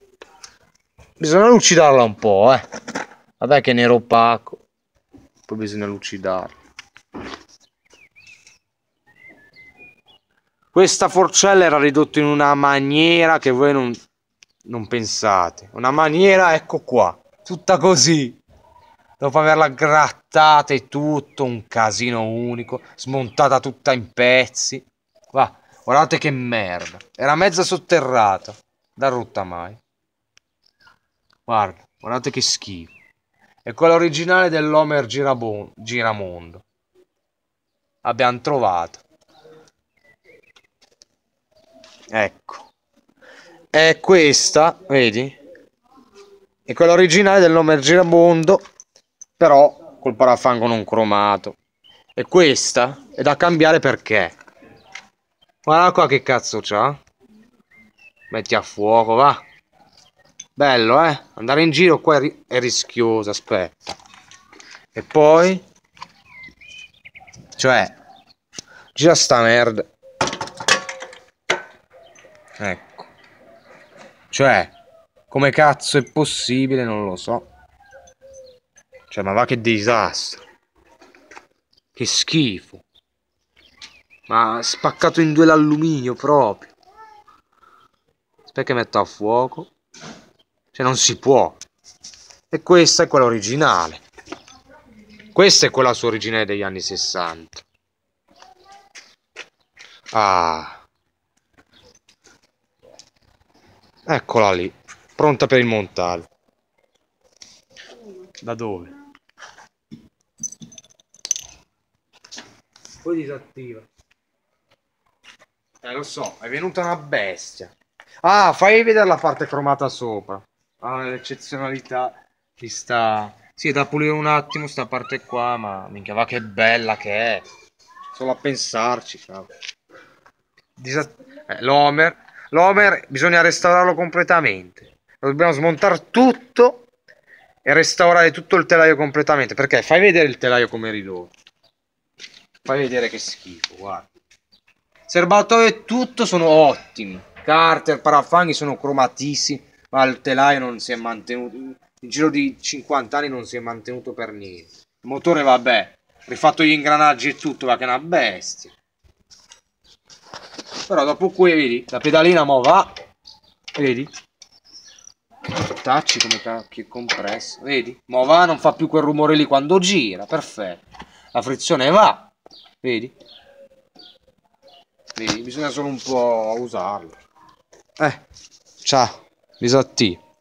Bisogna lucidarla un po', Vabbè che è nero opaco. Poi bisogna lucidarla. Questa forcella era ridotta in una maniera che voi non pensate. Una maniera, ecco qua, tutta così. Dopo averla grattata e tutto, un casino unico, smontata tutta in pezzi. Va, guardate che merda. Era mezza sotterrata, da rottamai. Guarda, guardate che schifo. È quella originale dell'Homer Giramondo. Abbiamo trovato. Ecco. È questa, vedi? È quella originale dell'Homer Giramondo, però col parafango non cromato. E questa è da cambiare perché? Guarda qua che cazzo c'ha. Metti a fuoco, va. Bello, andare in giro qua è rischioso, aspetta. E poi, cioè, gira sta merda. Ecco. Cioè, come cazzo è possibile, non lo so. Cioè, ma va che disastro. Che schifo. Ma spaccato in due l'alluminio proprio. Aspetta che metto a fuoco. Cioè, non si può. E questa è quella originale. Questa è quella sua originale degli anni 60. Ah. Eccola lì. Pronta per il montaggio. Da dove? Poi disattiva. Lo so, è venuta una bestia. Ah, fai vedere la parte cromata sopra. Ah, l'eccezionalità di sta... Sì, è da pulire un attimo sta parte qua, ma minchia va che bella che è. Solo a pensarci, cavolo. L'Homer bisogna restaurarlo completamente. Lo dobbiamo smontare tutto e restaurare tutto il telaio completamente. Perché fai vedere il telaio come è ridotto. Fai vedere che schifo, guarda. Serbatoio e tutto sono ottimi. Carter, parafanghi sono cromatissimi, ma il telaio non si è mantenuto. In giro di 50 anni non si è mantenuto per niente. Il motore, vabbè, rifatto gli ingranaggi e tutto, va che è una bestia. Però dopo qui, vedi, la pedalina mo va. Vedi? Tacci come cacchio è compresso. Vedi? Mo va, non fa più quel rumore lì quando gira. Perfetto. La frizione va. Vedi? Vedi? Bisogna solo un po' usarlo. Ciao. Disattivo.